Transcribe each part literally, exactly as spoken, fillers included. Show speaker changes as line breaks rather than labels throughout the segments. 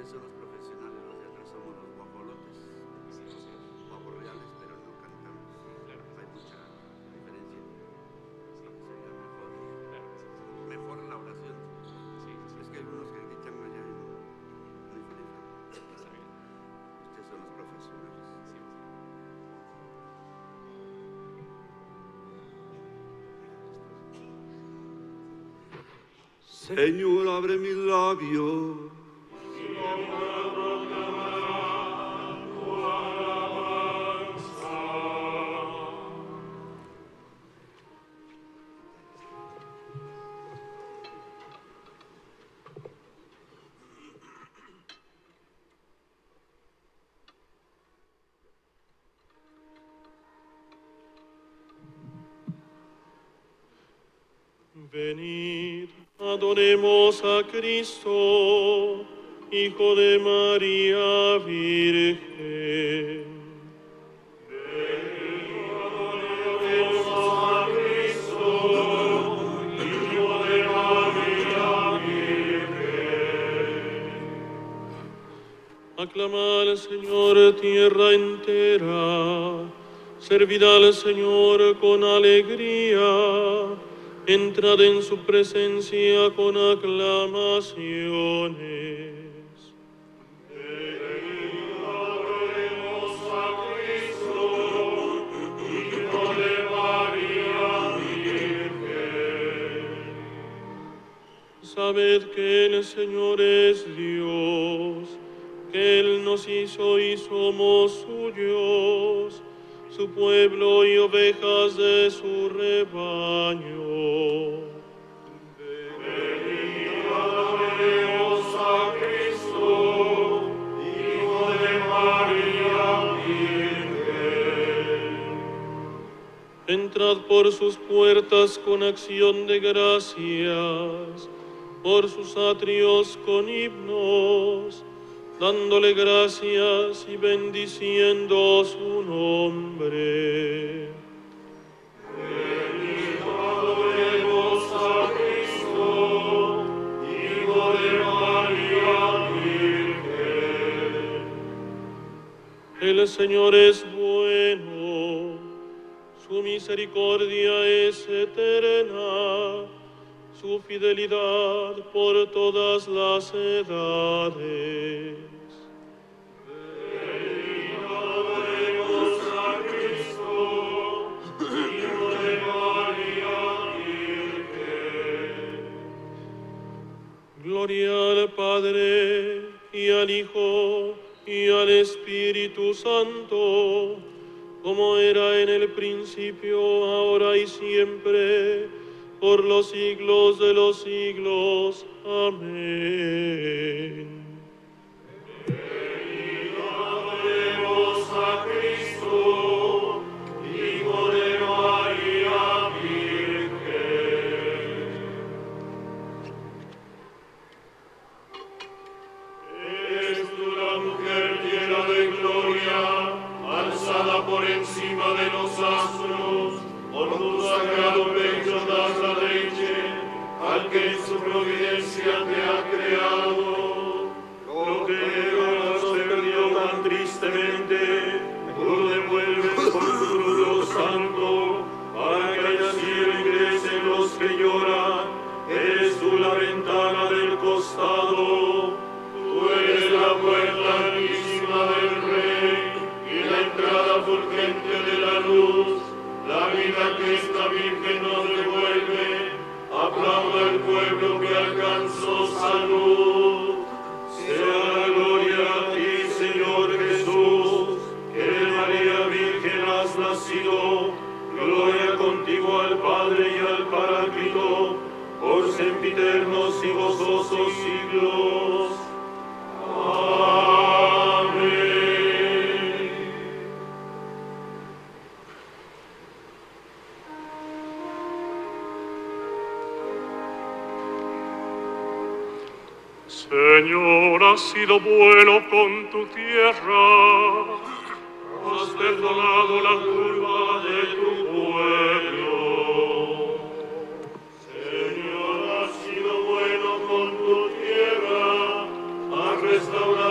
Ustedes son los profesionales, nosotros somos los guajolotes. Guapos reales, pero no cantamos. Hay mucha diferencia. Sería mejor. Mejor la oración. Es que algunos que gritan allá y no, no diferencian. Ustedes son los profesionales. Señor, abre mis labios.
Venid, adoremos a Cristo, Hijo de María Virgen. Venid, adoremos a Cristo, Hijo de María Virgen. Aclamad al Señor tierra entera, servid al Señor con alegría. Entrad en su presencia con aclamaciones. Venid, adoremos a Cristo, Hijo de María Virgen. Sabed que el Señor es Dios, que Él nos hizo y somos suyos, su pueblo y ovejas de su rebaño. Venid, adoremos a Cristo, Hijo de María Virgen. Entrad por sus puertas con acción de gracias, por sus atrios con himnos, dándole gracias y bendiciendo su nombre. Venid, adoremos a Cristo, Hijo de María Virgen. El Señor es bueno, su misericordia es eterna, su fidelidad por todas las edades. Venid, adoremos a Cristo, Hijo de María Virgen. Gloria al Padre, y al Hijo, y al Espíritu Santo, como era en el principio, ahora y siempre, por los siglos de los siglos. Amén. Venid, adoremos a Cristo, Hijo de María Virgen. Eres tú la mujer llena de gloria, alzada por encima de los astros, por tu sagrado pecho das la leche al que en su providencia te ha creado. Lo que Eva se perdió tan tristemente, tú lo devuelves por tu fruto santo, para que haya cielo y crecen los que lloran. Eres tú la ventana del costado, tú eres la puerta altísima del Rey, y la entrada fulgente de la luz. La vida que esta Virgen nos devuelve, aplauda el pueblo que alcanzó salud. Sea la gloria a ti, Señor Jesús, que de María Virgen has nacido. Gloria contigo al Padre y al Paráclito, por sempiternos y gozosos siglos. Amén. Señor, has sido bueno con tu tierra, has perdonado la culpa de tu pueblo. Señor, has sido bueno con tu tierra, has restaurado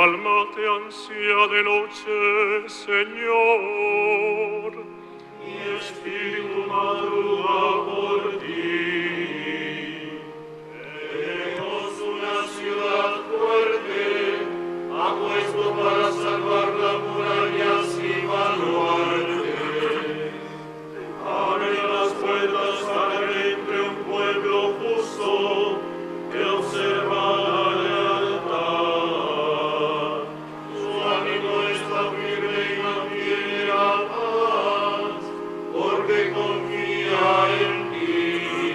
alma te ansía de noche, Señor. Mi espíritu madruga por ti. Queremos una ciudad fuerte, apuesto para salvar la muralla y baluarte. Abre las puertas para que entre un pueblo justo que observa la lealtad. Su ánimo está firme y mantiene la paz, porque confía en ti.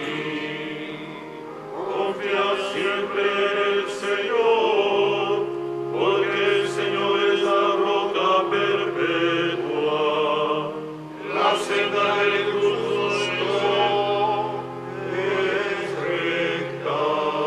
Confía siempre en el Señor, porque el Señor es la roca perpetua. La senda del justo es recta.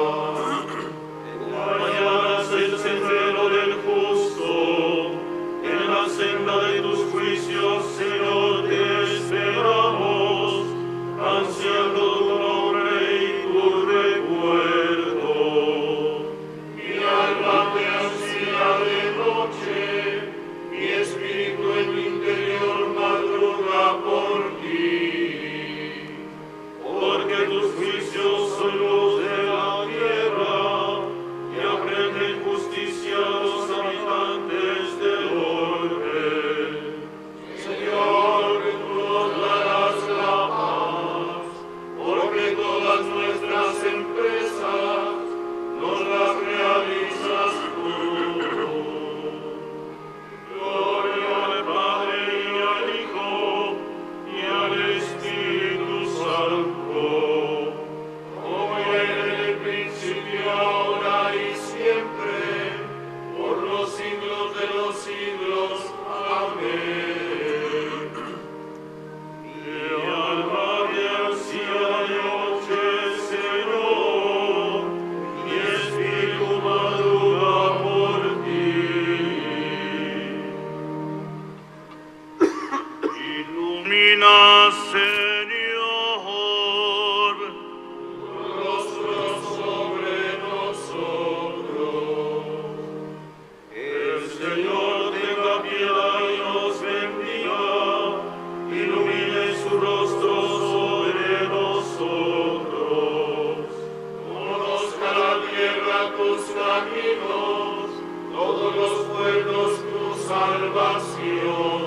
Mañana es el sendero del justo. En la senda de tus juicios, Señor, te esperamos, ansiando tu nombre y tu recuerdo. Mi alma te ansía de noche, mi espíritu en mi interior madruga por ti. Porque tus juicios son luz de la tierra y aprenden justicia a los habitantes del orbe. Señor, tú nos darás la paz, porque todas nuestras empresas nos las realizas tú. Gloria al Padre y al Hijo y al Espíritu Santo, como era en el principio, ahora y siempre, por los siglos de los siglos. Amén. Mi alma te ansía de noche, Señor, mi espíritu madruga por ti. Ilumina, Señor, tu rostro sobre nosotros. El Señor tenga piedad y nos bendiga, ilumine su rostro sobre nosotros. Conozca la tierra tus caminos, todos los pueblos tu salvación.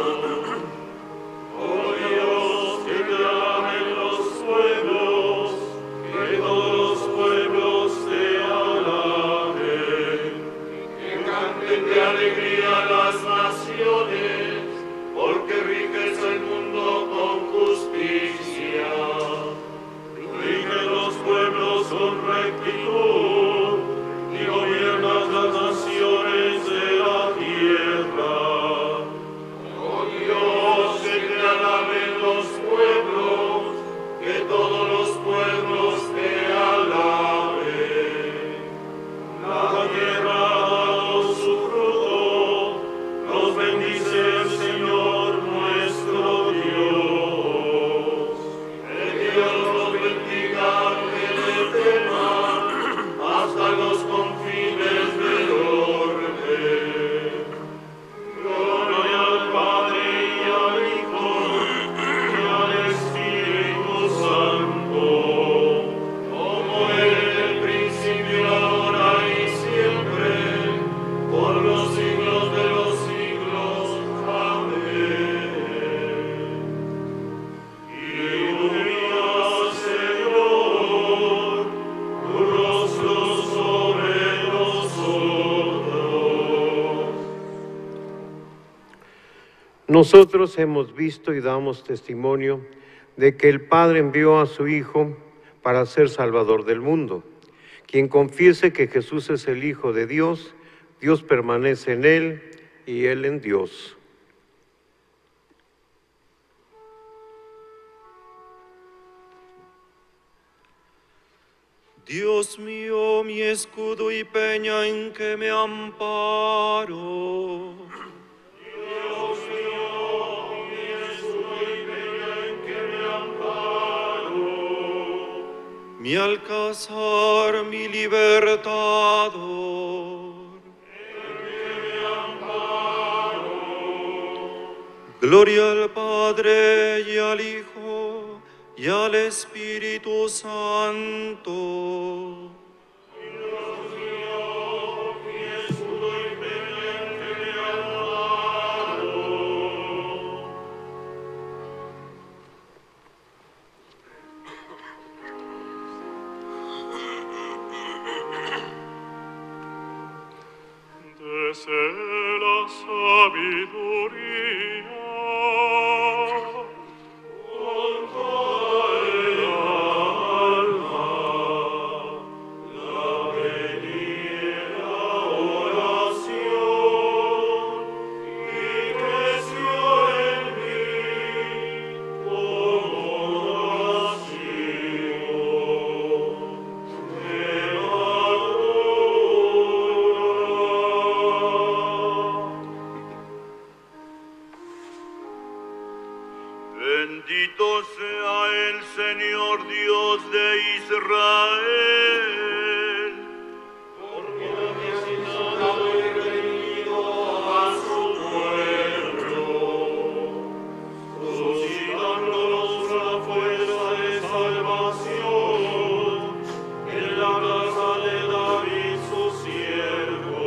Oh Dios, que te alaben los pueblos, que todos los pueblos te alaben. Que canten de alegría las naciones, porque riges el mundo con justicia. Rigen los pueblos con rectitud y gobiernas las naciones de la tierra. Oh Dios, que te alaben los pueblos, que todos los pueblos te alaben. La tierra ha dado su fruto, nos bendice el Señor nuestro Dios. Que Dios nos bendiga, que le teman hasta los confines del orbe. Gloria al Padre y al Hijo y al Espíritu Santo, como era en el principio, ahora y siempre, por los siglos de los siglos. Amén. Ilumina, Señor, tu rostro sobre nosotros.
Nosotros hemos visto y damos testimonio de que el Padre envió a su Hijo para ser Salvador del mundo. Quien confiese que Jesús es el Hijo de Dios, Dios permanece en él y él en Dios.
Dios mío, mi escudo y peña en que me amparo. Dios mío, mi escudo y peña en que me amparo. Mi alcázar, mi libertador. En
Gloria al Padre y al Hijo y al Espíritu Santo.
Desde la sabiduría, con toda el alma, la venida oración, y creció en mí como oración. Bendito sea el Señor Dios de Israel, porque ha visitado y redimido a su pueblo, suscitándonos una fuerza de salvación en la casa de David su siervo,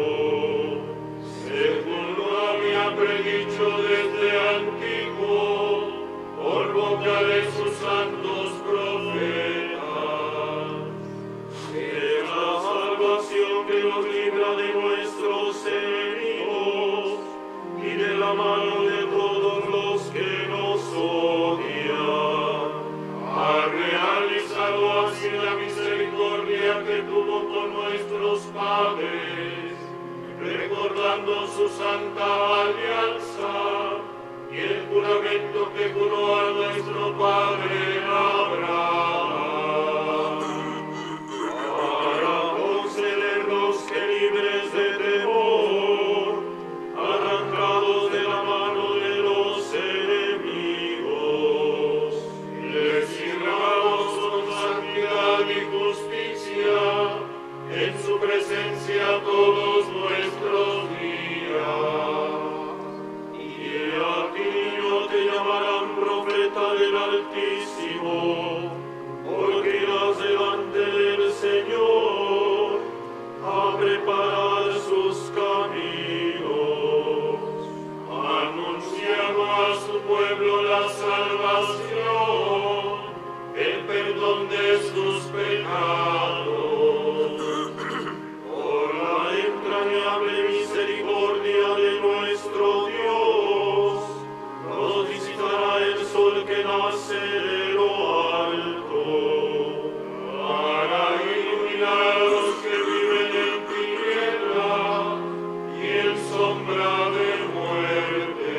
según lo había predicho desde antiguo por boca de sus santos profetas. Es la salvación que nos libra de nuestros enemigos y de la mano de todos los que nos odian. Ha realizado así la misericordia que tuvo con nuestros padres, recordando su santa alianza y el juramento que juró a nuestro padre Abraham, para concedernos que libres de temor, arrancados de la mano de los enemigos, les sirvamos con santidad y justicia en su presencia todos nuestros días. A ti no te llamarán profeta del Altísimo, porque irás delante del Señor a preparar sus caminos, anunciando a su pueblo la salvación, el perdón de sus pecados, por la entrañable misericordia de nuestro Dios. Nos visitará el sol que nace de lo alto, para iluminar a los que viven en tinieblas y en sombra de muerte,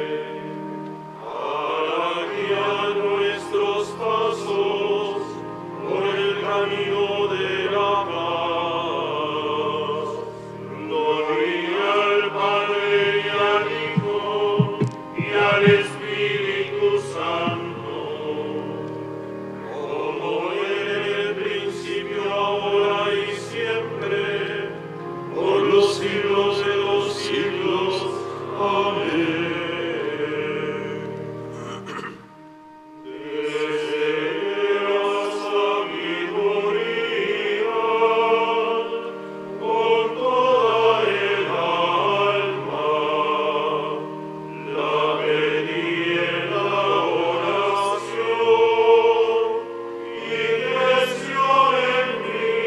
para guiar nuestros pasos por el camino de la paz. Gloria al Padre y al Hijo y al Espíritu Santo, como en el principio, ahora y siempre, por los siglos de los siglos. Amén. Desde la sabiduría, con toda el alma, la venía la oración, y creció en mí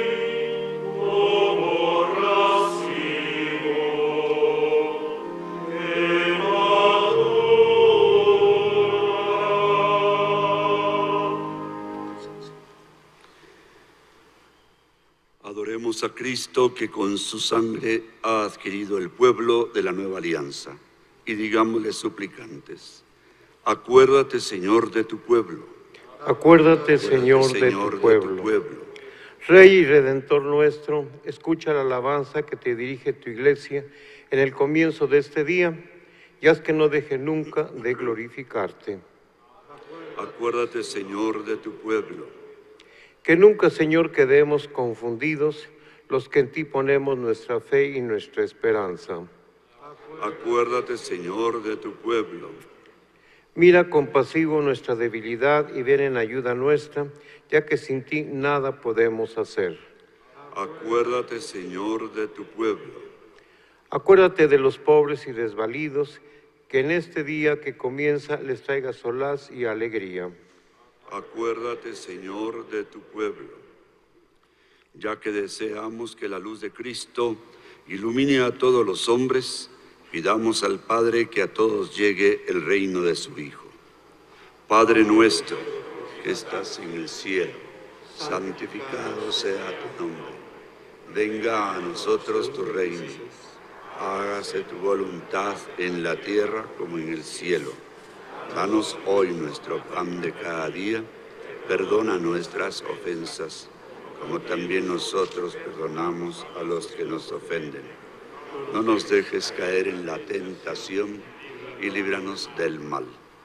como racimo que madura.
Adoremos a Cristo que con su sangre ha adquirido el pueblo de la nueva alianza y digámosle suplicantes: acuérdate, Señor, de tu pueblo.
Acuérdate, Señor, de tu pueblo. Rey y Redentor nuestro, escucha la alabanza que te dirige tu Iglesia en el comienzo de este día y haz que no deje nunca de glorificarte.
Acuérdate, Señor, de tu pueblo.
Que nunca, Señor, quedemos confundidos los que en ti ponemos nuestra fe y nuestra esperanza.
Acuérdate, Señor, de tu pueblo.
Mira compasivo nuestra debilidad y ven en ayuda nuestra, ya que sin ti nada podemos hacer.
Acuérdate, Señor, de tu pueblo.
Acuérdate de los pobres y desvalidos, que en este día que comienza les traiga solaz y alegría.
Acuérdate, Señor, de tu pueblo. Ya que deseamos que la luz de Cristo ilumine a todos los hombres, pidamos al Padre que a todos llegue el reino de su Hijo. Padre nuestro, que estás en el cielo, santificado sea tu nombre. Venga a nosotros tu reino. Hágase tu voluntad en la tierra como en el cielo. Danos hoy nuestro pan de cada día. Perdona nuestras ofensas, como también nosotros perdonamos a los que nos ofenden. No nos dejes caer en la tentación y líbranos del mal.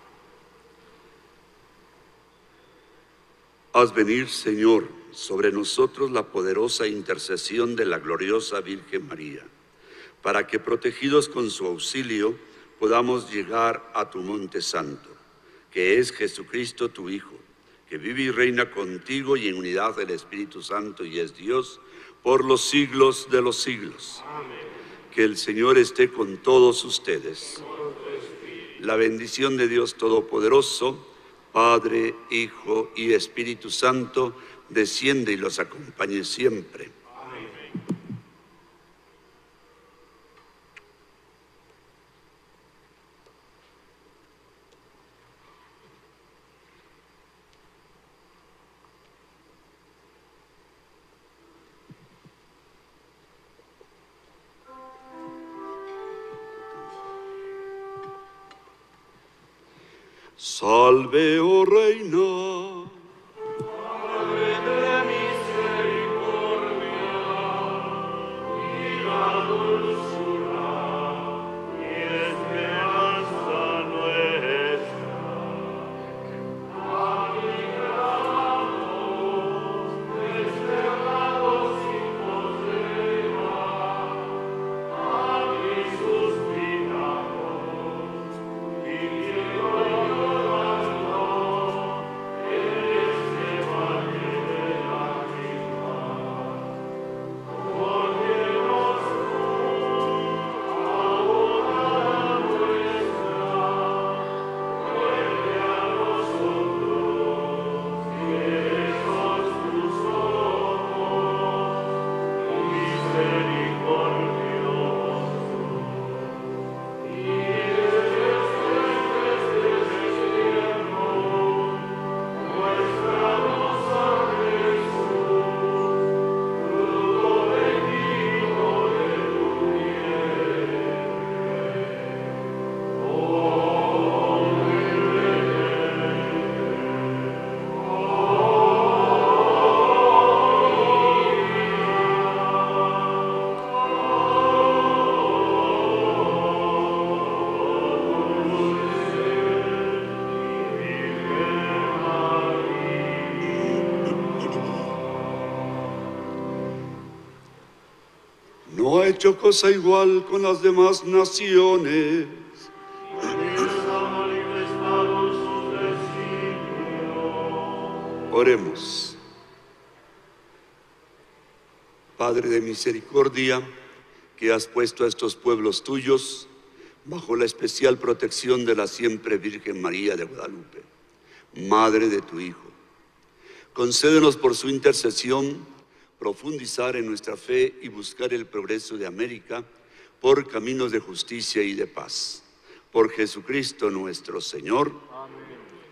Haz venir, Señor, sobre nosotros la poderosa intercesión de la gloriosa Virgen María, para que, protegidos con su auxilio, podamos llegar a tu monte santo, que es Jesucristo tu Hijo, que vive y reina contigo y en unidad del Espíritu Santo y es Dios por los siglos de los siglos. Amén. Que el Señor esté con todos ustedes. La bendición de Dios Todopoderoso, Padre, Hijo y Espíritu Santo, desciende y los acompañe siempre. Salve, oh Reina.
Madre de misericordia, y la dulzura y esperanza nuestra. Amigados, desterrados hijos de Eva, a ti suspiramos, pidiendo
No ha hecho cosa igual con las demás naciones. Oremos. Padre de misericordia, que has puesto a estos pueblos tuyos bajo la especial protección de la siempre Virgen María de Guadalupe, Madre de tu Hijo, concédenos por su intercesión profundizar en nuestra fe y buscar el progreso de América por caminos de justicia y de paz. Por Jesucristo nuestro Señor. Amén.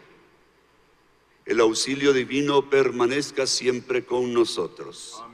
El auxilio divino permanezca siempre con nosotros. Amén.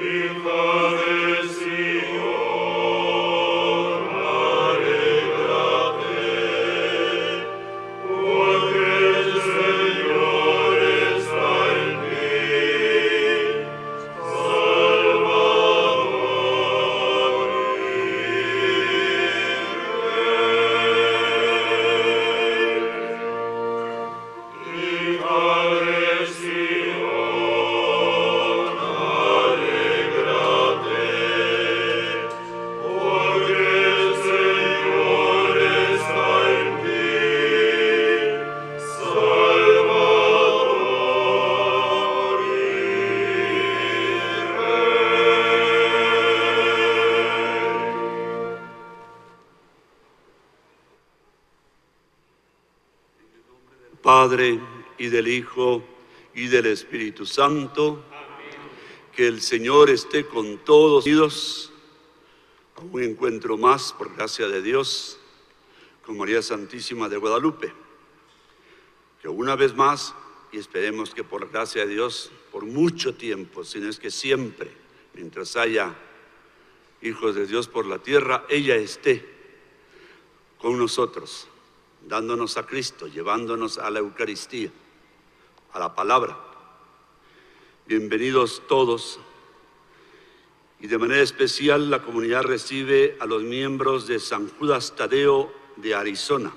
Padre, y del Hijo, y del Espíritu Santo. Amén. Que el Señor esté con todos unidos a un encuentro más, por gracia de Dios, con María Santísima de Guadalupe. Que una vez más, y esperemos que por gracia de Dios, por mucho tiempo, si no es que siempre, mientras haya hijos de Dios por la tierra, ella esté con nosotros, dándonos a Cristo, llevándonos a la Eucaristía, a la palabra. Bienvenidos todos. Y de manera especial la comunidad recibe a los miembros de San Judas Tadeo de Arizona.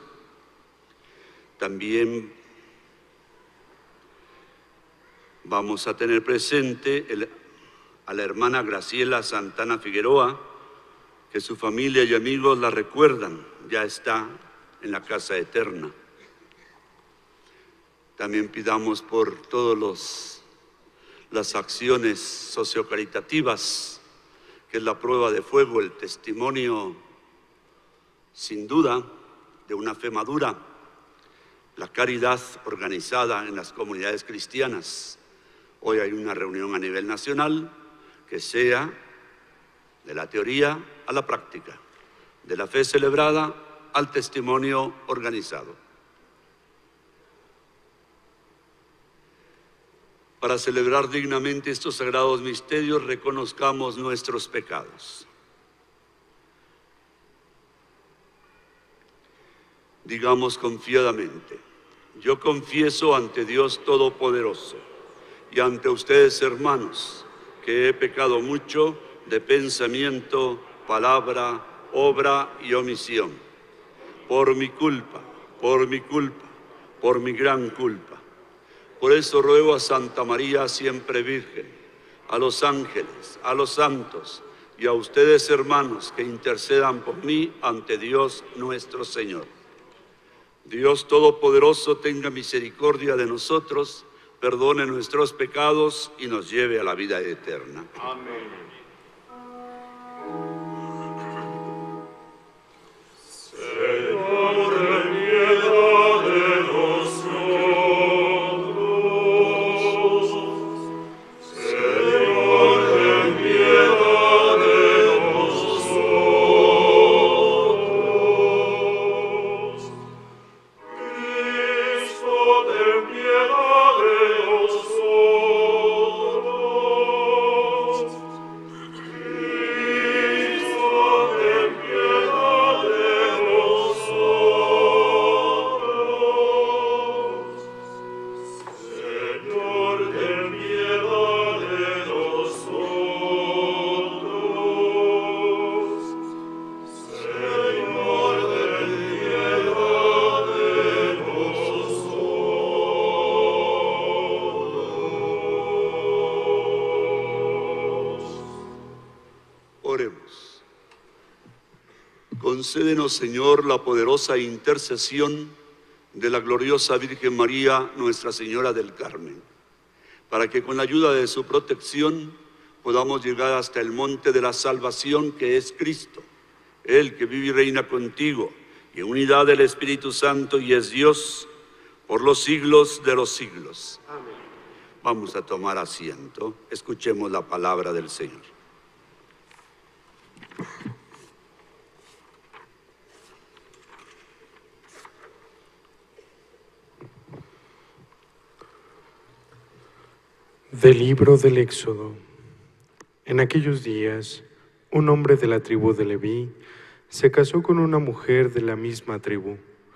También vamos a tener presente el, a la hermana Graciela Santana Figueroa, que su familia y amigos la recuerdan, ya está en la casa eterna. También pidamos por todos los las acciones sociocaritativas, que es la prueba de fuego, el testimonio sin duda de una fe madura, la caridad organizada en las comunidades cristianas. Hoy hay una reunión a nivel nacional que sea de la teoría a la práctica, de la fe celebrada al testimonio organizado. Para celebrar dignamente estos sagrados misterios, reconozcamos nuestros pecados. Digamos confiadamente: yo confieso ante Dios Todopoderoso y ante ustedes, hermanos, que he pecado mucho de pensamiento, palabra, obra y omisión. Por mi culpa, por mi culpa, por mi gran culpa. Por eso ruego a Santa María, siempre Virgen, a los ángeles, a los santos y a ustedes, hermanos, que intercedan por mí ante Dios nuestro Señor. Dios Todopoderoso tenga misericordia de nosotros, perdone nuestros pecados y nos lleve a la vida eterna.
Amén.
Concédenos, Señor, la poderosa intercesión de la gloriosa Virgen María, Nuestra Señora del Carmen, para que con la ayuda de su protección podamos llegar hasta el monte de la salvación, que es Cristo, Él que vive y reina contigo, y en unidad del Espíritu Santo y es Dios por los siglos de los siglos. Amén. Vamos a tomar asiento, escuchemos la palabra del Señor.
Del libro del Éxodo. En aquellos días, un hombre de la tribu de Leví se casó con una mujer de la misma tribu.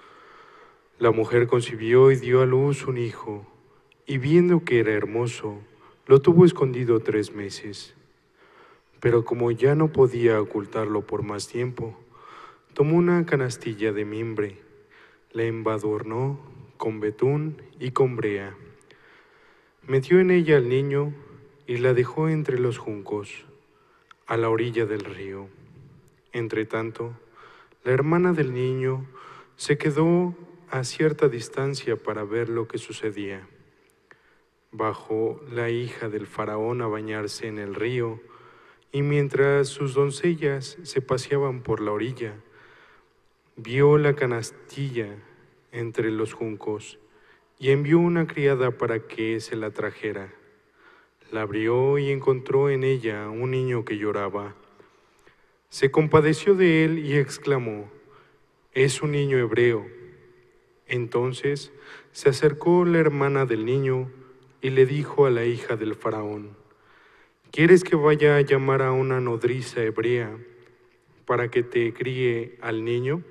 La mujer concibió y dio a luz un hijo, y viendo que era hermoso, lo tuvo escondido tres meses. Pero como ya no podía ocultarlo por más tiempo, tomó una canastilla de mimbre, la embadurnó con betún y con brea. Metió en ella al niño y la dejó entre los juncos, a la orilla del río. Entretanto, la hermana del niño se quedó a cierta distancia para ver lo que sucedía. Bajó la hija del faraón a bañarse en el río, y mientras sus doncellas se paseaban por la orilla, vio la canastilla entre los juncos y envió una criada para que se la trajera. La abrió y encontró en ella un niño que lloraba. Se compadeció de él y exclamó: «Es un niño hebreo». Entonces se acercó la hermana del niño y le dijo a la hija del faraón: «¿Quieres que vaya a llamar a una nodriza hebrea para que te críe al niño?».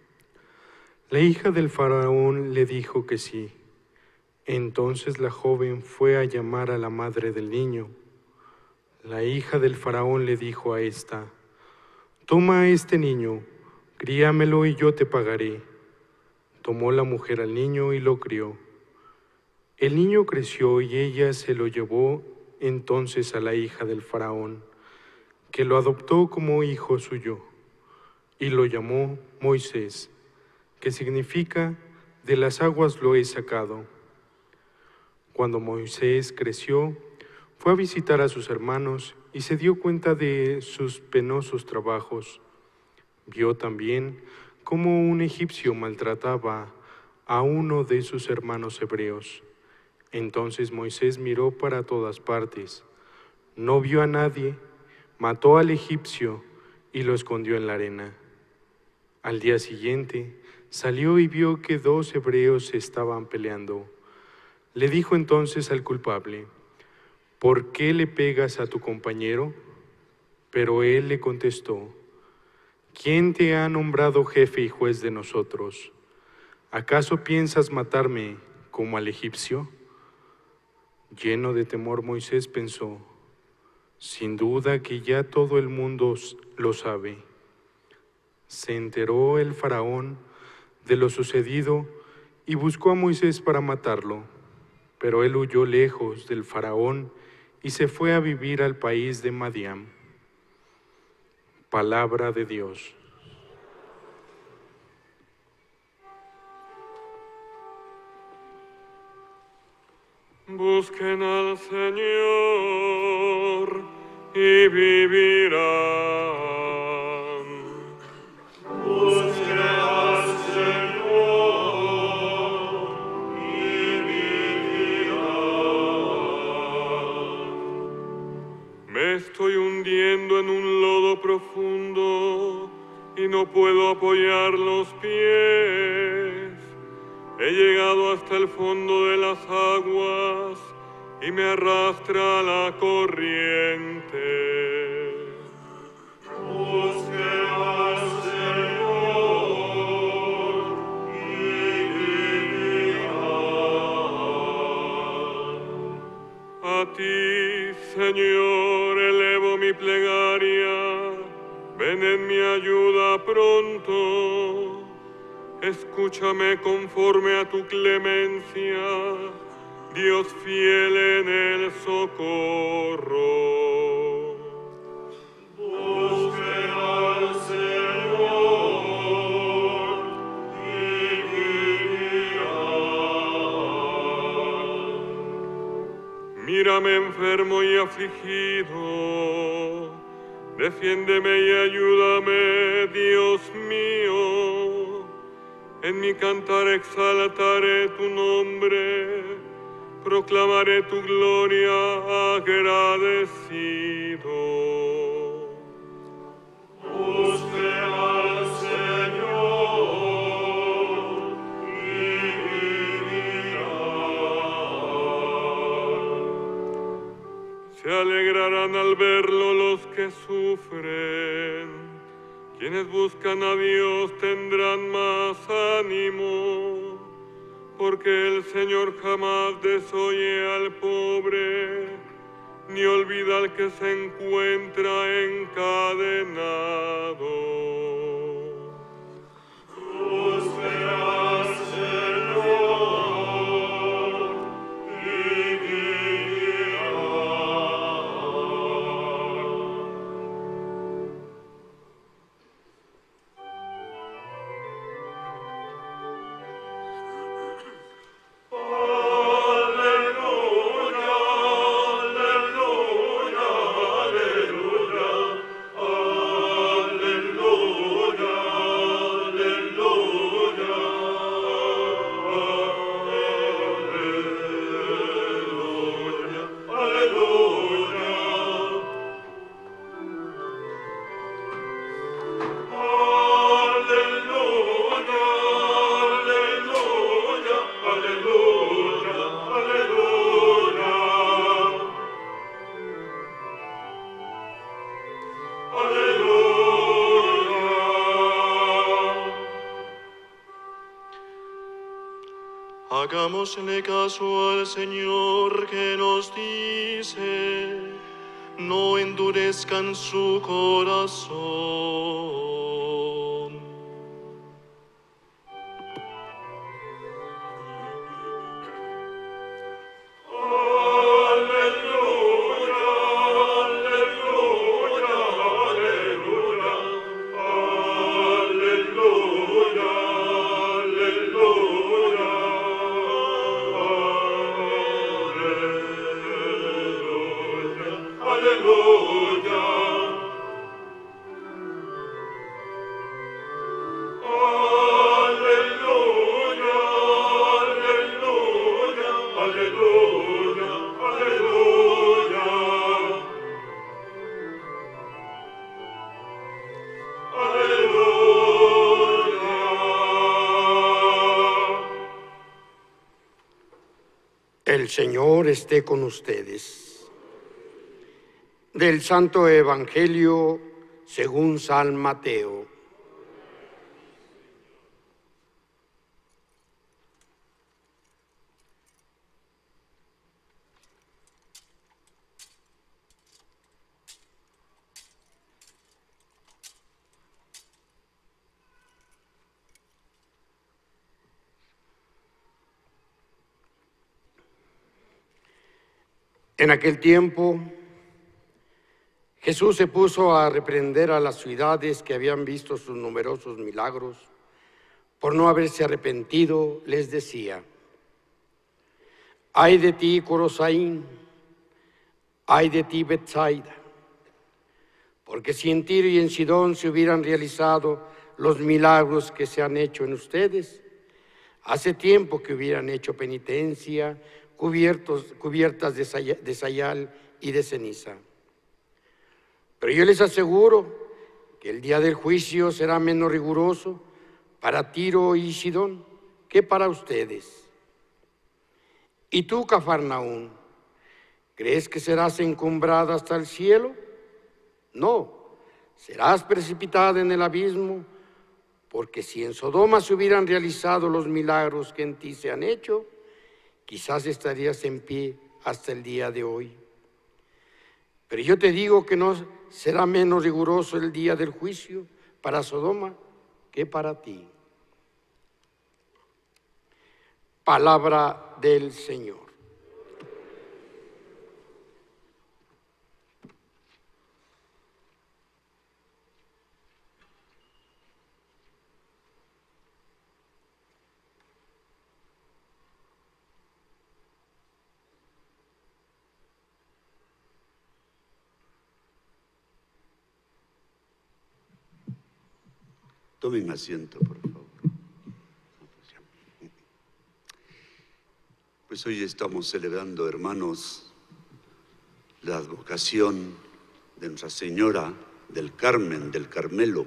La hija del faraón le dijo que sí. Entonces la joven fue a llamar a la madre del niño. La hija del faraón le dijo a ésta: «Toma a este niño, críamelo y yo te pagaré». Tomó la mujer al niño y lo crió. El niño creció y ella se lo llevó entonces a la hija del faraón, que lo adoptó como hijo suyo, y lo llamó Moisés, que significa «de las aguas lo he sacado». Cuando Moisés creció, fue a visitar a sus hermanos y se dio cuenta de sus penosos trabajos. Vio también cómo un egipcio maltrataba a uno de sus hermanos hebreos. Entonces Moisés miró para todas partes, no vio a nadie, mató al egipcio y lo escondió en la arena. Al día siguiente salió y vio que dos hebreos se estaban peleando. Le dijo entonces al culpable: «¿Por qué le pegas a tu compañero?». Pero él le contestó: «¿Quién te ha nombrado jefe y juez de nosotros? ¿Acaso piensas matarme como al egipcio?». Lleno de temor, Moisés pensó: «Sin duda que ya todo el mundo lo sabe». Se enteró el faraón de lo sucedido y buscó a Moisés para matarlo. Pero él huyó lejos del faraón y se fue a vivir al país de Madián. Palabra de Dios.
Busquen al Señor y vivirán. Busquen al Señor y vivirán. Me estoy hundiendo en un lodo profundo y no puedo apoyar los pies. He llegado hasta el fondo de las aguas y me arrastra la corriente. Busque al Señor y vivirán. A ti, Señor, elevo mi plegaria. Ven en mi ayuda pronto. Escúchame conforme a tu clemencia, Dios fiel en el socorro. Busquen al Señor y vivirán. Mírame enfermo y afligido, defiéndeme y ayúdame, Dios mío. En mi cantar exaltaré tu nombre, proclamaré tu gloria agradecido. Busque al Señor y vivirán. Se alegrará alegrarán al verlo los que sufren. Quienes buscan a Dios tendrán más ánimo, porque el Señor jamás desoye al pobre, ni olvida al que se encuentra encadenado. Prospera, Señor, y vivirá.
Hagámosle caso al Señor que nos dice, no endurezcan su corazón.
El Señor esté con ustedes. Del Santo Evangelio según San Mateo. En aquel tiempo, Jesús se puso a reprender a las ciudades que habían visto sus numerosos milagros. Por no haberse arrepentido, les decía: ay de ti, Corosaín, ay de ti, Betsaida, porque si en Tiro y en Sidón se hubieran realizado los milagros que se han hecho en ustedes, hace tiempo que hubieran hecho penitencia, cubiertos, cubiertas de, saya, de sayal y de ceniza. Pero yo les aseguro que el día del juicio será menos riguroso para Tiro y Sidón que para ustedes. ¿Y tú, Cafarnaún, crees que serás encumbrada hasta el cielo? No, serás precipitada en el abismo, porque si en Sodoma se hubieran realizado los milagros que en ti se han hecho, quizás estarías en pie hasta el día de hoy. Pero yo te digo que no será menos riguroso el día del juicio para Sodoma que para ti. Palabra del Señor.
Tomen asiento, por favor. Pues hoy estamos celebrando, hermanos, la advocación de Nuestra Señora del Carmen, del Carmelo.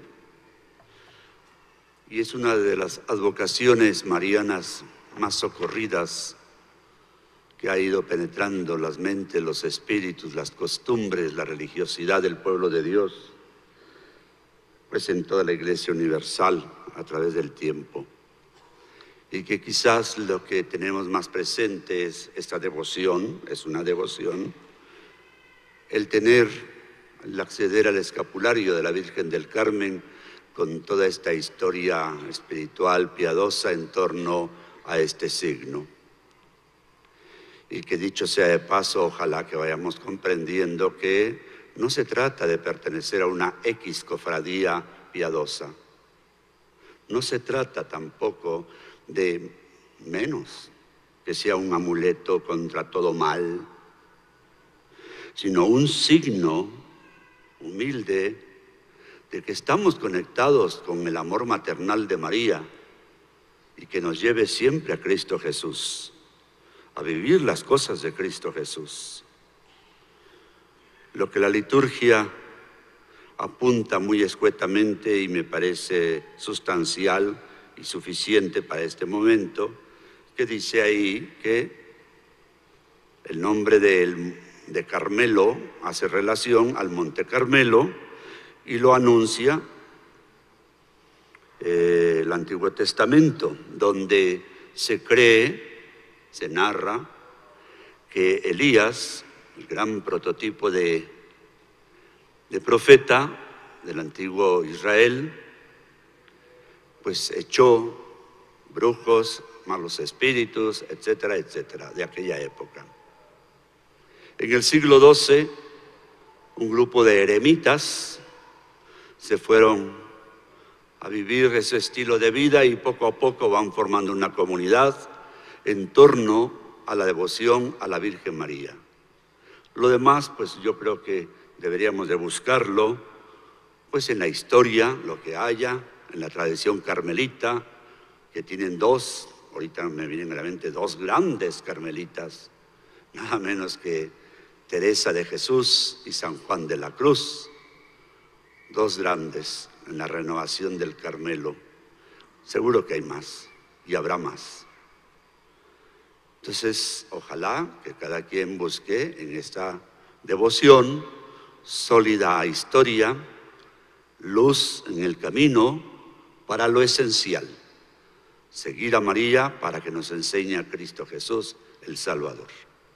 Y es una de las advocaciones marianas más socorridas que ha ido penetrando las mentes, los espíritus, las costumbres, la religiosidad del pueblo de Dios, pues en toda la Iglesia universal a través del tiempo. Y que quizás lo que tenemos más presente es esta devoción, es una devoción, el tener, el acceder al escapulario de la Virgen del Carmen con toda esta historia espiritual, piadosa en torno a este signo. Y que dicho sea de paso, ojalá que vayamos comprendiendo que no se trata de pertenecer a una X cofradía piadosa. No se trata tampoco de menos que sea un amuleto contra todo mal, sino un signo humilde de que estamos conectados con el amor maternal de María y que nos lleve siempre a Cristo Jesús, a vivir las cosas de Cristo Jesús. Lo que la liturgia apunta muy escuetamente y me parece sustancial y suficiente para este momento, que dice ahí que el nombre de, de Carmelo hace relación al Monte Carmelo y lo anuncia eh, el Antiguo Testamento, donde se cree, se narra que Elías, el gran prototipo de, de profeta del antiguo Israel, pues echó brujos, malos espíritus, etcétera, etcétera, de aquella época. En el siglo doce, un grupo de eremitas se fueron a vivir ese estilo de vida y poco a poco van formando una comunidad en torno a la devoción a la Virgen María. Lo demás, pues yo creo que deberíamos de buscarlo, pues en la historia, lo que haya, en la tradición carmelita, que tienen dos, ahorita me vienen a la mente dos grandes carmelitas, nada menos que Teresa de Jesús y San Juan de la Cruz, dos grandes en la renovación del Carmelo. Seguro que hay más y habrá más. Entonces, ojalá que cada quien busque en esta devoción sólida historia, luz en el camino para lo esencial, seguir a María para que nos enseñe a Cristo Jesús, el Salvador.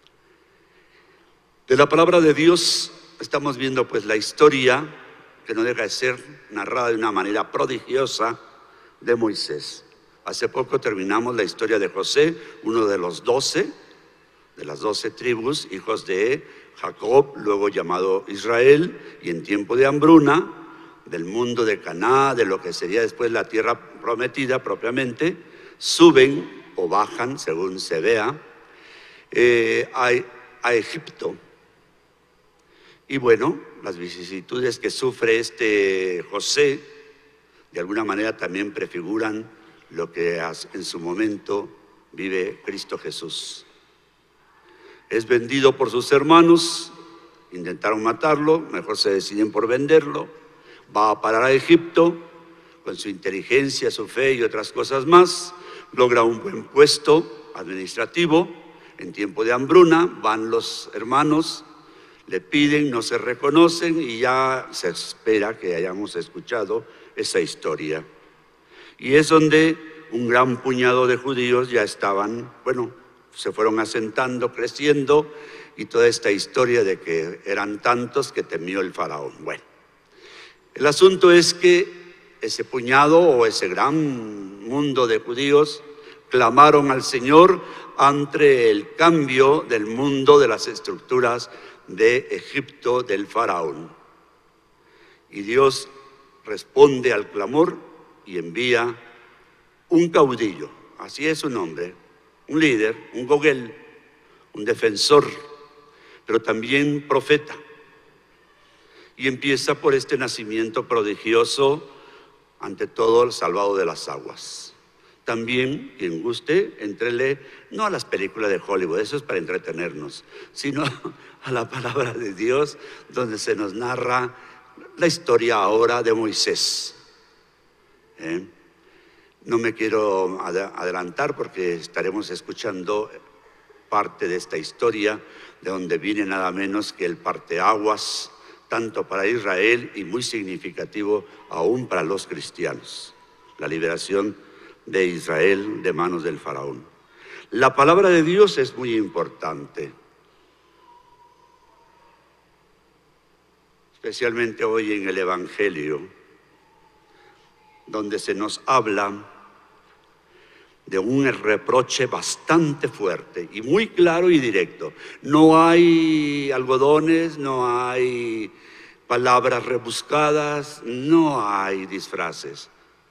De la palabra de Dios estamos viendo pues la historia que no deja de ser narrada de una manera prodigiosa de Moisés. Hace poco terminamos la historia de José, uno de los doce, de las doce tribus, hijos de Jacob, luego llamado Israel, y en tiempo de hambruna, del mundo de Canaán, de lo que sería después la tierra prometida propiamente, suben o bajan, según se vea, eh, a, a Egipto. Y bueno, las vicisitudes que sufre este José, de alguna manera también prefiguran lo que en su momento vive Cristo Jesús. Es vendido por sus hermanos, intentaron matarlo, mejor se deciden por venderlo, va a parar a Egipto, con su inteligencia, su fe y otras cosas más, logra un buen puesto administrativo. En tiempo de hambruna van los hermanos, le piden, no se reconocen y ya se espera que hayamos escuchado esa historia. Y es donde un gran puñado de judíos ya estaban, bueno, se fueron asentando, creciendo, y toda esta historia de que eran tantos que temió el faraón. Bueno, el asunto es que ese puñado o ese gran mundo de judíos clamaron al Señor ante el cambio del mundo, de las estructuras de Egipto, del faraón. Y Dios responde al clamor y envía un caudillo, así es su nombre, un líder, un gogel, un defensor, pero también profeta. Y empieza por este nacimiento prodigioso, ante todo el salvado de las aguas. También, quien guste, entrele no a las películas de Hollywood, eso es para entretenernos, sino a la palabra de Dios, donde se nos narra la historia ahora de Moisés. ¿Eh? No me quiero adelantar porque estaremos escuchando parte de esta historia, de donde viene nada menos que el parteaguas, tanto para Israel y muy significativo aún para los cristianos, la liberación de Israel de manos del faraón. La palabra de Dios es muy importante, especialmente hoy en el Evangelio, donde se nos habla de un reproche bastante fuerte y muy claro y directo. No hay algodones, no hay palabras rebuscadas, no hay disfraces.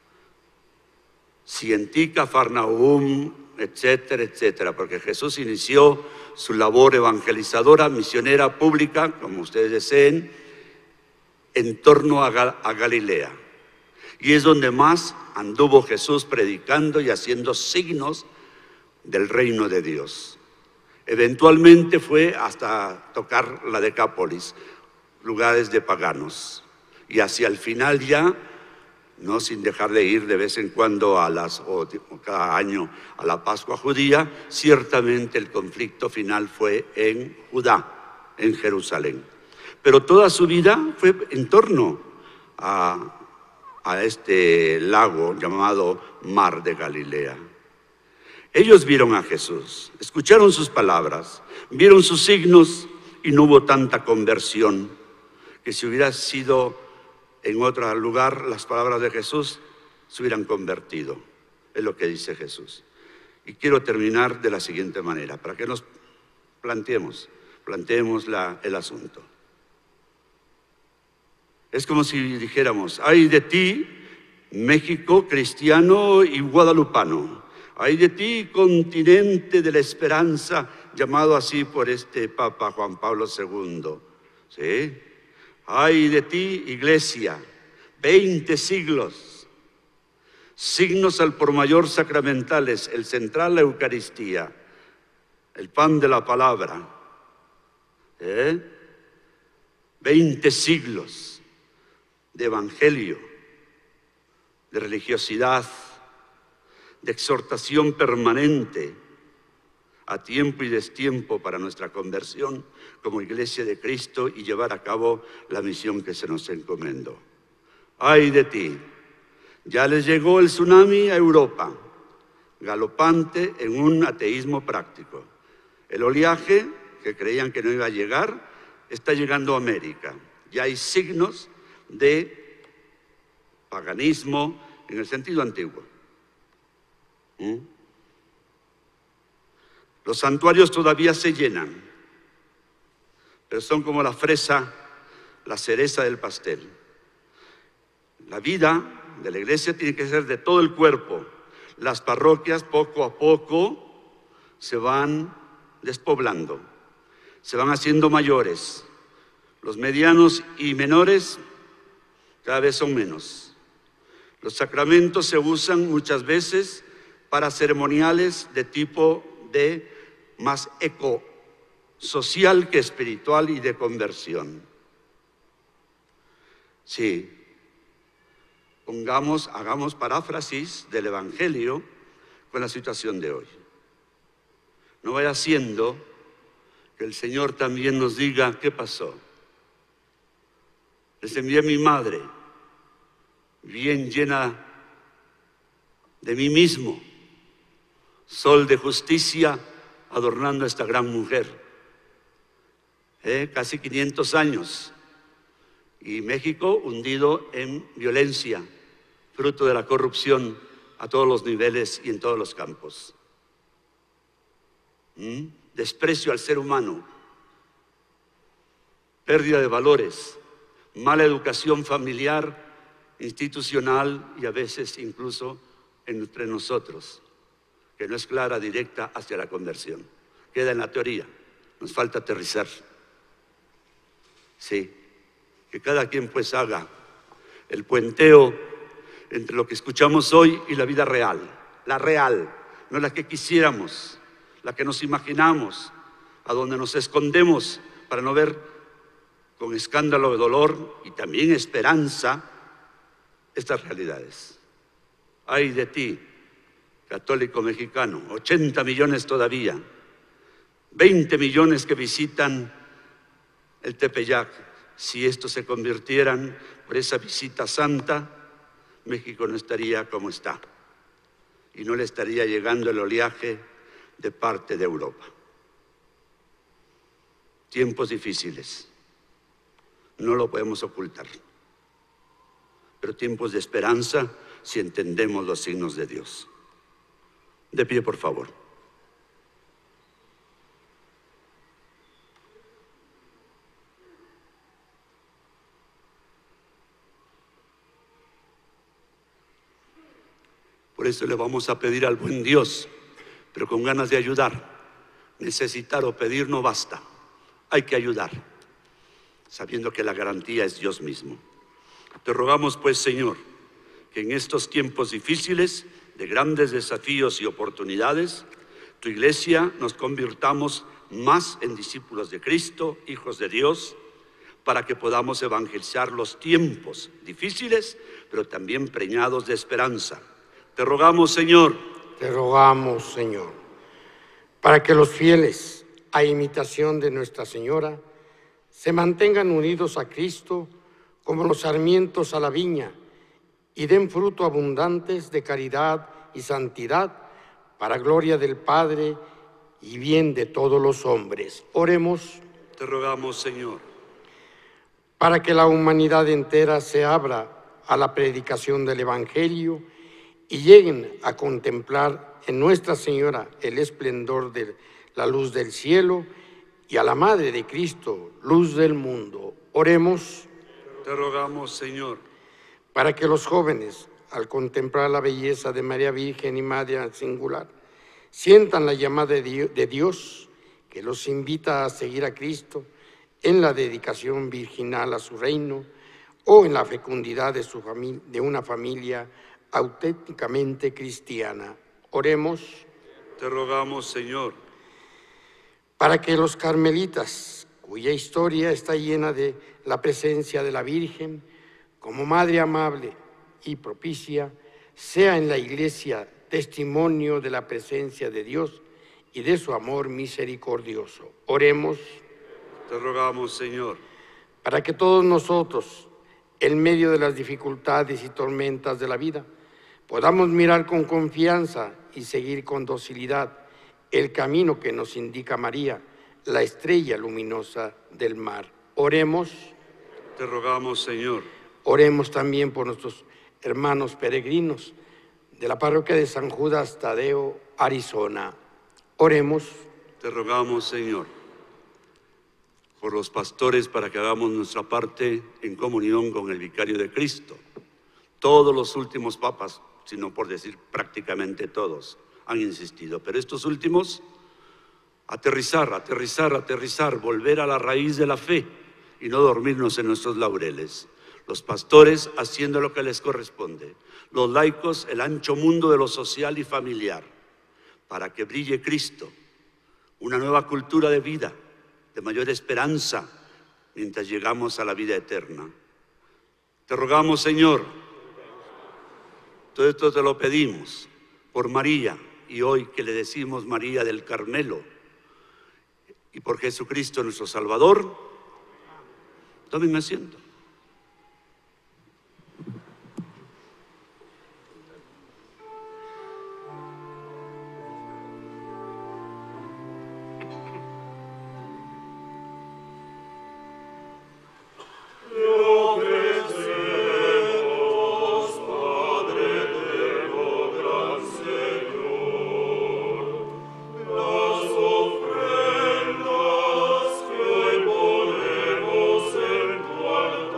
Si en ti, Cafarnaúm, etcétera, etcétera, porque Jesús inició su labor evangelizadora, misionera, pública, como ustedes deseen, en torno a, Gal- a Galilea. Y es donde más anduvo Jesús predicando y haciendo signos del reino de Dios. Eventualmente fue hasta tocar la Decápolis, lugares de paganos. Y hacia el final ya, no sin dejar de ir de vez en cuando a las, o cada año a la Pascua judía, ciertamente el conflicto final fue en Judá, en Jerusalén. Pero toda su vida fue en torno a a este lago llamado Mar de Galilea. Ellos vieron a Jesús, escucharon sus palabras, vieron sus signos y no hubo tanta conversión, que si hubiera sido en otro lugar las palabras de Jesús se hubieran convertido, es lo que dice Jesús. Y quiero terminar de la siguiente manera, para que nos planteemos, planteemos la, el asunto. Es como si dijéramos, ay de ti, México cristiano y guadalupano. Ay de ti, continente de la esperanza, llamado así por este Papa Juan Pablo segundo. ¿Sí? Ay de ti, iglesia, veinte siglos, signos al por mayor sacramentales, el central la Eucaristía, el pan de la palabra. ¿Eh? veinte siglos de evangelio, de religiosidad, de exhortación permanente, a tiempo y destiempo para nuestra conversión como Iglesia de Cristo y llevar a cabo la misión que se nos encomendó. ¡Ay de ti! Ya les llegó el tsunami a Europa, galopante en un ateísmo práctico. El oleaje, que creían que no iba a llegar, está llegando a América. Ya hay signos de paganismo en el sentido antiguo. ¿Mm? Los santuarios todavía se llenan, pero son como la fresa, la cereza del pastel. La vida de la iglesia tiene que ser de todo el cuerpo. Las parroquias poco a poco se van despoblando, se van haciendo mayores. Los medianos y menores cada vez son menos. Los sacramentos se usan muchas veces para ceremoniales de tipo de más ecosocial que espiritual y de conversión. Sí, pongamos, hagamos paráfrasis del Evangelio con la situación de hoy. No vaya siendo que el Señor también nos diga qué pasó. Les envié a mi madre, bien llena de mí mismo, sol de justicia adornando a esta gran mujer. ¿Eh? Casi quinientos años. Y México hundido en violencia, fruto de la corrupción a todos los niveles y en todos los campos. ¿Mm? Desprecio al ser humano, pérdida de valores, mala educación familiar, institucional y a veces incluso entre nosotros, que no es clara, directa hacia la conversión. Queda en la teoría, nos falta aterrizar. Sí, que cada quien pues haga el puenteo entre lo que escuchamos hoy y la vida real, la real, no la que quisiéramos, la que nos imaginamos, a donde nos escondemos para no ver con escándalo de dolor y también esperanza estas realidades. Ay de ti, católico mexicano, ochenta millones todavía, veinte millones que visitan el Tepeyac. Si estos se convirtieran por esa visita santa, México no estaría como está y no le estaría llegando el oleaje de parte de Europa. Tiempos difíciles, no lo podemos ocultar, pero tiempos de esperanza si entendemos los signos de Dios. De pie, por favor. Por eso le vamos a pedir al buen Dios, pero con ganas de ayudar. Necesitar o pedir no basta, hay que ayudar, sabiendo que la garantía es Dios mismo. Te rogamos pues, Señor, que en estos tiempos difíciles, de grandes desafíos y oportunidades, tu iglesia nos convirtamos más en discípulos de Cristo, hijos de Dios, para que podamos evangelizar los tiempos difíciles, pero también preñados de esperanza. Te rogamos, Señor.
Te rogamos, Señor, para que los fieles, a imitación de Nuestra Señora, se mantengan unidos a Cristo como los sarmientos a la viña y den fruto abundantes de caridad y santidad para gloria del Padre y bien de todos los hombres. Oremos.
Te rogamos, Señor.
Para que la humanidad entera se abra a la predicación del Evangelio y lleguen a contemplar en Nuestra Señora el esplendor de la luz del cielo y a la Madre de Cristo, luz del mundo. Oremos.
Te rogamos, Señor.
Para que los jóvenes, al contemplar la belleza de María Virgen y Madre singular, sientan la llamada de Dios que los invita a seguir a Cristo en la dedicación virginal a su reino o en la fecundidad de, su familia, de una familia auténticamente cristiana. Oremos.
Te rogamos, Señor.
Para que los carmelitas, cuya historia está llena de la presencia de la Virgen, como Madre amable y propicia, sea en la Iglesia testimonio de la presencia de Dios y de su amor misericordioso. Oremos.
Te rogamos, Señor.
Para que todos nosotros, en medio de las dificultades y tormentas de la vida, podamos mirar con confianza y seguir con docilidad el camino que nos indica María, la estrella luminosa del mar. Oremos.
Te rogamos, Señor.
Oremos también por nuestros hermanos peregrinos de la parroquia de San Judas Tadeo, Arizona. Oremos.
Te rogamos, Señor, por los pastores para que hagamos nuestra parte en comunión con el Vicario de Cristo. Todos los últimos papas, sino por decir prácticamente todos, han insistido, pero estos últimos, aterrizar, aterrizar, aterrizar, volver a la raíz de la fe y no dormirnos en nuestros laureles. Los pastores haciendo lo que les corresponde, los laicos el ancho mundo de lo social y familiar, para que brille Cristo, una nueva cultura de vida, de mayor esperanza, mientras llegamos a la vida eterna. Te rogamos, Señor, todo esto te lo pedimos por María, y hoy que le decimos María del Carmelo, y por Jesucristo nuestro Salvador. Tomen asiento.
One.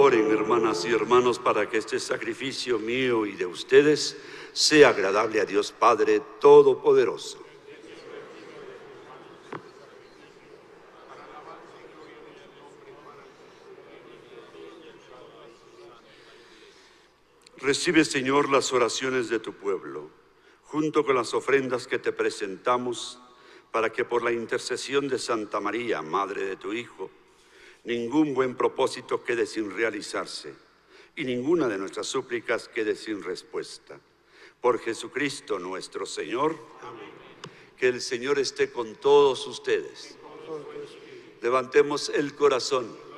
Oren, hermanas y hermanos, para que este sacrificio mío y de ustedes sea agradable a Dios Padre Todopoderoso. Recibe, Señor, las oraciones de tu pueblo, junto con las ofrendas que te presentamos, para que por la intercesión de Santa María, Madre de tu Hijo, ningún buen propósito quede sin realizarse y ninguna de nuestras súplicas quede sin respuesta. Por Jesucristo nuestro Señor. Amén. Que el Señor esté con todos ustedes. Levantemos el corazón.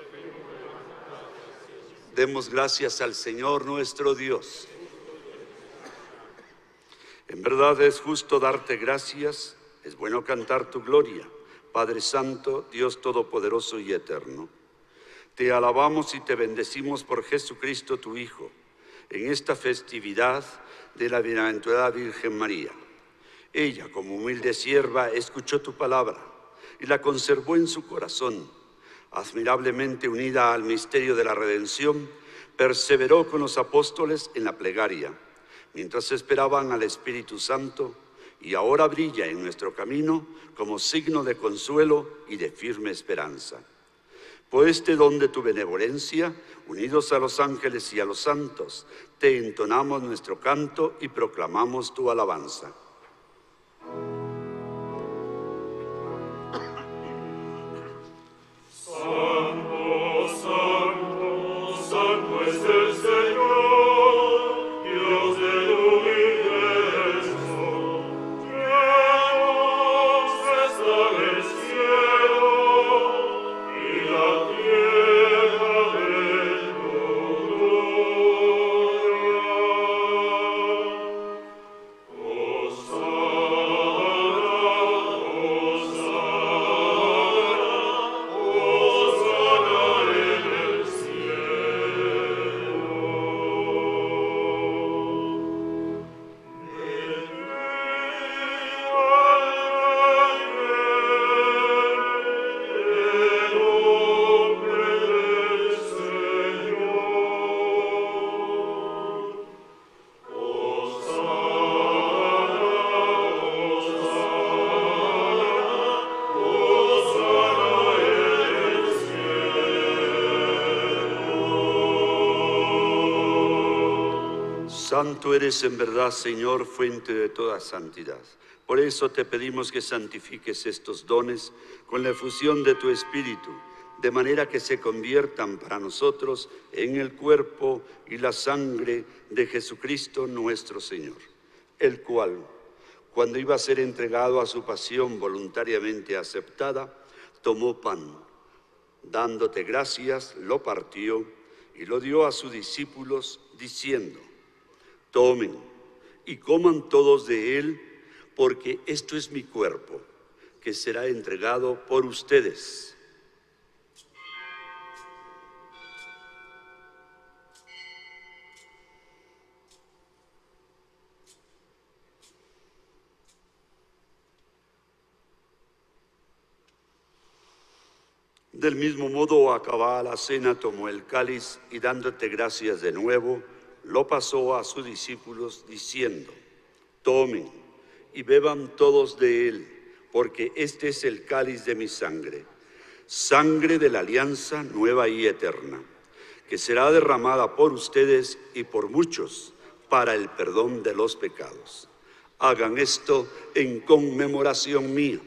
Demos gracias al Señor nuestro Dios. En verdad es justo darte gracias, es bueno cantar tu gloria, Padre Santo, Dios Todopoderoso y Eterno. Te alabamos y te bendecimos por Jesucristo tu Hijo, en esta festividad de la bienaventurada Virgen María. Ella, como humilde sierva, escuchó tu palabra y la conservó en su corazón. Admirablemente unida al misterio de la redención, perseveró con los apóstoles en la plegaria, mientras esperaban al Espíritu Santo, y ahora brilla en nuestro camino como signo de consuelo y de firme esperanza. Por este don de tu benevolencia, unidos a los ángeles y a los santos, te entonamos nuestro canto y proclamamos tu alabanza. Santo eres en verdad, Señor, fuente de toda santidad. Por eso te pedimos que santifiques estos dones con la efusión de tu Espíritu, de manera que se conviertan para nosotros en el cuerpo y la sangre de Jesucristo nuestro Señor, el cual, cuando iba a ser entregado a su pasión voluntariamente aceptada, tomó pan, dándote gracias, lo partió y lo dio a sus discípulos, diciendo: tomen y coman todos de él, porque esto es mi cuerpo, que será entregado por ustedes. Del mismo modo, acabada la cena, tomó el cáliz y dándote gracias de nuevo, lo pasó a sus discípulos diciendo: tomen y beban todos de él, porque este es el cáliz de mi sangre, sangre de la alianza nueva y eterna, que será derramada por ustedes y por muchos para el perdón de los pecados. Hagan esto en conmemoración mía.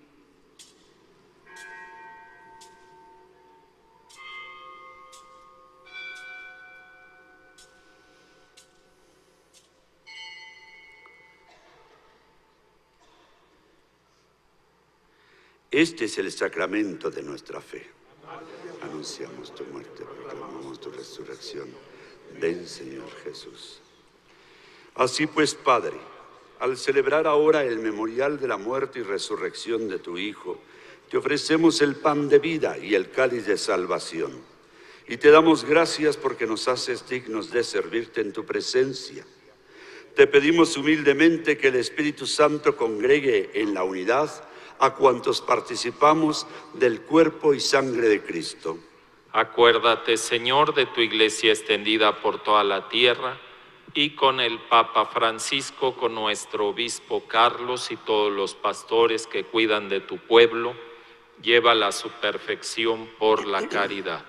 Este es el sacramento de nuestra fe. Anunciamos tu muerte, proclamamos tu resurrección. Ven, Señor Jesús. Así pues, Padre, al celebrar ahora el memorial de la muerte y resurrección de tu Hijo, te ofrecemos el pan de vida y el cáliz de salvación. Y te damos gracias porque nos haces dignos de servirte en tu presencia. Te pedimos humildemente que el Espíritu Santo congregue en la unidad a cuantos participamos del cuerpo y sangre de Cristo.
Acuérdate, Señor, de tu iglesia extendida por toda la tierra, y con el Papa Francisco, con nuestro obispo Carlos y todos los pastores que cuidan de tu pueblo, llévala a su perfección por la caridad.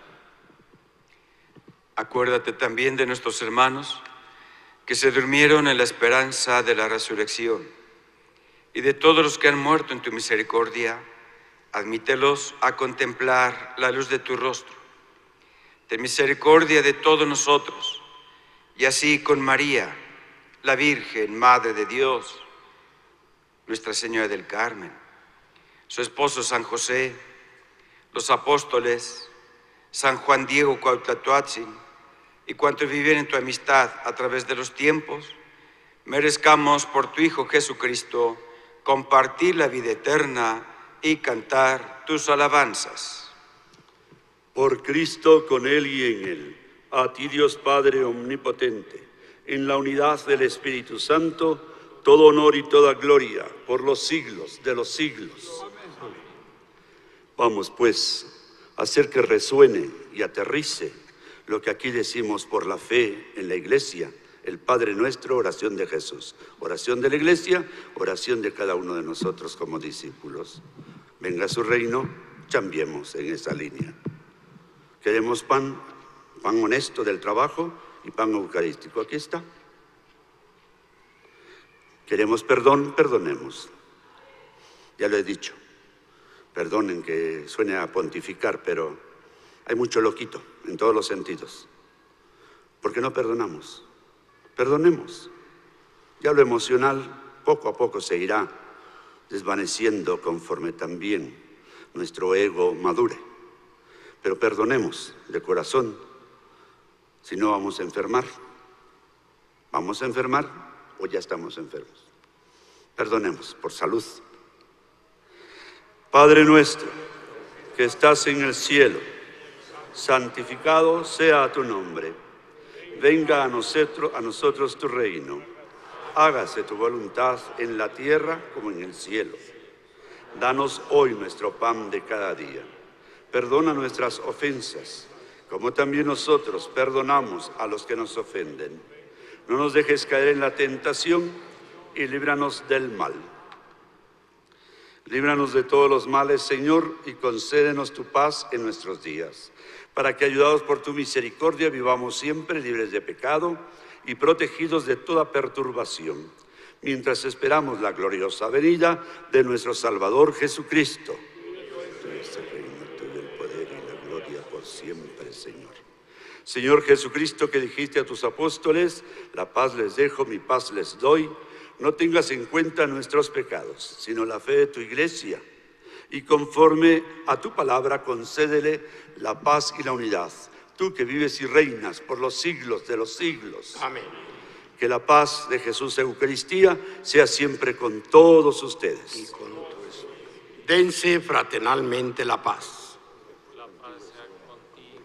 Acuérdate también de nuestros hermanos que se durmieron en la esperanza de la resurrección, y de todos los que han muerto en tu misericordia, admítelos a contemplar la luz de tu rostro. Ten misericordia de todos nosotros, y así con María, la Virgen, Madre de Dios, Nuestra Señora del Carmen, su esposo San José, los apóstoles, San Juan Diego Cuauhtlatoatzin, y cuantos viven en tu amistad a través de los tiempos, merezcamos por tu Hijo Jesucristo compartir la vida eterna y cantar tus alabanzas.
Por Cristo, con Él y en Él, a ti Dios Padre omnipotente, en la unidad del Espíritu Santo, todo honor y toda gloria por los siglos de los siglos. Vamos pues a hacer que resuene y aterrice lo que aquí decimos por la fe en la Iglesia, el Padre Nuestro, oración de Jesús, oración de la Iglesia, oración de cada uno de nosotros como discípulos. Venga su reino, chambiemos en esa línea. Queremos pan, pan honesto del trabajo y pan eucarístico. Aquí está. Queremos perdón, perdonemos. Ya lo he dicho. Perdonen que suene a pontificar, pero hay mucho loquito en todos los sentidos. ¿Por qué no perdonamos? Perdonemos. Ya lo emocional poco a poco se irá desvaneciendo conforme también nuestro ego madure. Pero perdonemos de corazón, si no vamos a enfermar. ¿Vamos a enfermar o ya estamos enfermos? Perdonemos por salud. Padre nuestro, que estás en el cielo, santificado sea tu nombre. Venga a nosotros, a nosotros tu reino. Hágase tu voluntad en la tierra como en el cielo. Danos hoy nuestro pan de cada día. Perdona nuestras ofensas, como también nosotros perdonamos a los que nos ofenden. No nos dejes caer en la tentación y líbranos del mal. Líbranos de todos los males, Señor, y concédenos tu paz en nuestros días, para que, ayudados por tu misericordia, vivamos siempre libres de pecado y protegidos de toda perturbación, mientras esperamos la gloriosa venida de nuestro Salvador Jesucristo. Tuyo es el reino, tuyo el poder y la gloria por siempre, Señor. Señor Jesucristo, que dijiste a tus apóstoles, la paz les dejo, mi paz les doy, no tengas en cuenta nuestros pecados, sino la fe de tu Iglesia, y conforme a tu palabra concédele la paz y la unidad. Tú que vives y reinas por los siglos de los siglos.
Amén.
Que la paz de Jesús Eucaristía sea siempre con todos ustedes.
Y con tu espíritu. Dense fraternalmente la paz.
La paz sea contigo.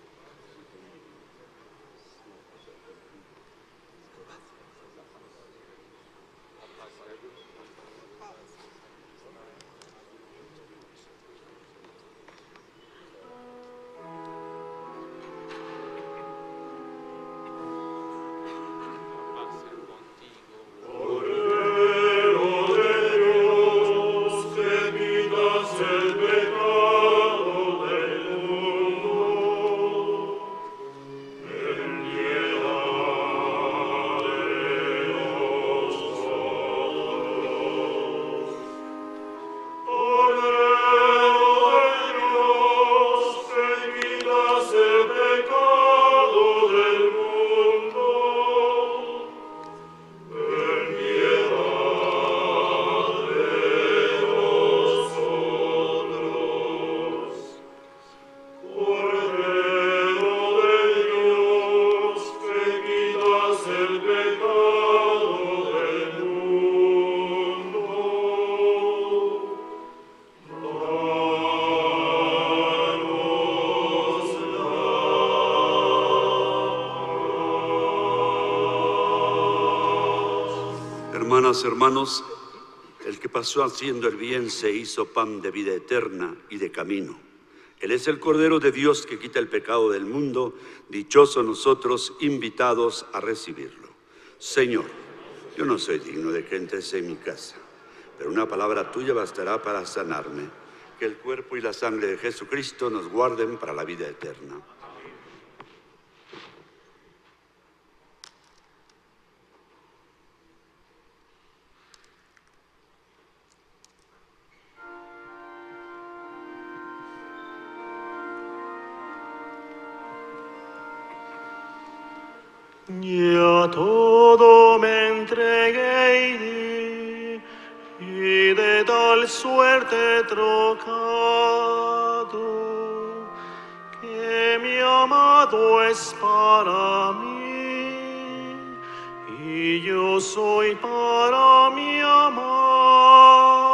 Hermanas, hermanos, el que pasó haciendo el bien se hizo pan de vida eterna y de camino. Él es el Cordero de Dios que quita el pecado del mundo. Dichosos nosotros, invitados a recibirlo. Señor, yo no soy digno de que entres en mi casa, pero una palabra tuya bastará para sanarme. Que el cuerpo y la sangre de Jesucristo nos guarden para la vida eterna.
Ya todo me entregué y di, y de tal suerte trocado, que mi amado es para mí, y yo soy para mi amado.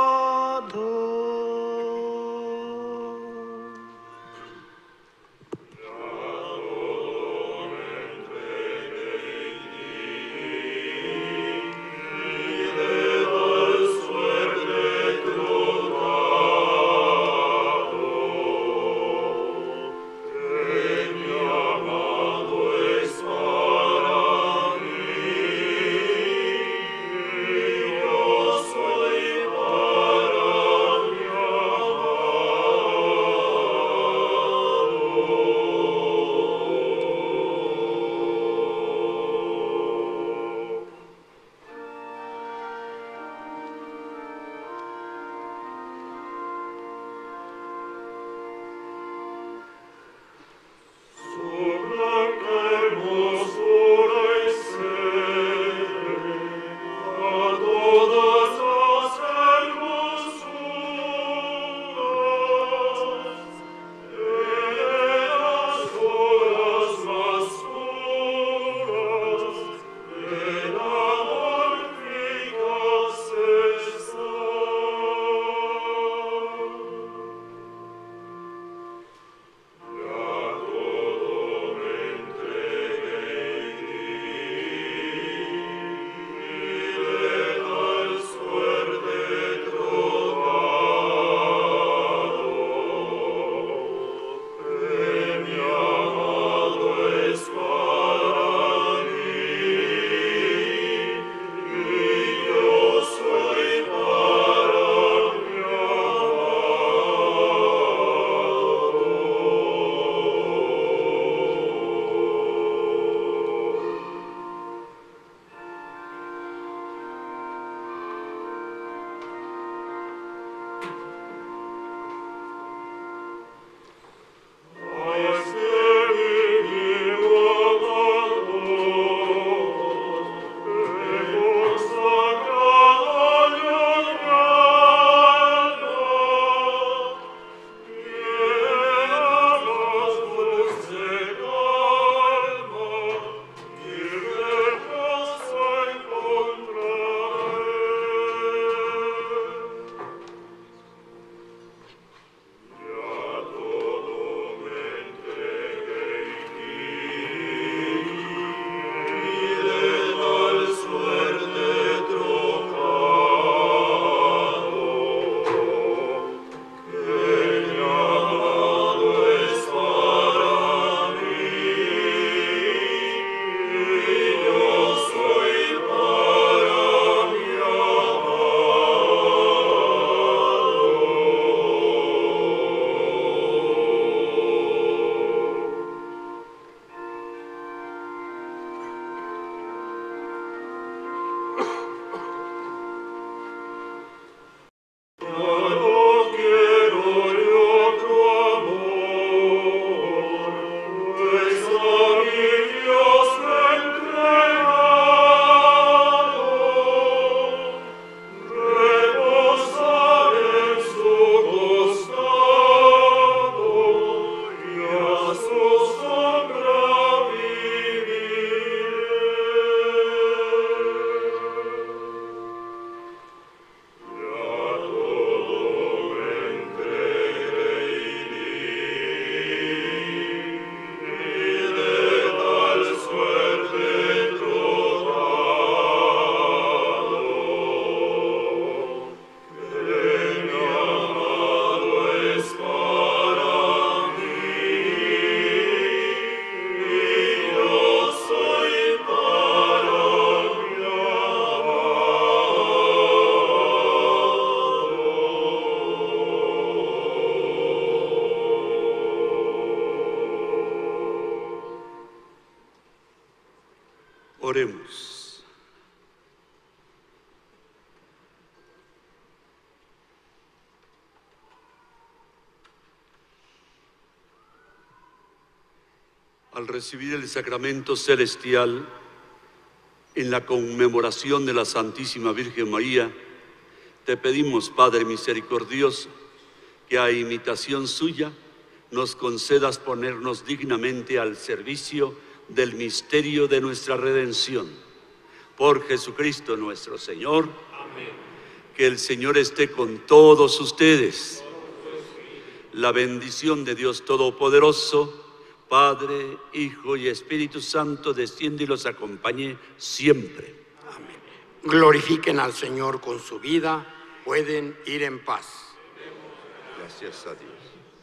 Soy
Oremos. Al recibir el sacramento celestial en la conmemoración de la Santísima Virgen María, te pedimos, Padre misericordioso, que a imitación suya nos concedas ponernos dignamente al servicio del misterio de nuestra redención. Por Jesucristo nuestro Señor. Amén. Que el Señor esté con todos ustedes. La bendición de Dios Todopoderoso, Padre, Hijo y Espíritu Santo, desciende y los acompañe siempre.
Amén. Glorifiquen al Señor con su vida. Pueden ir en paz.
Gracias a Dios.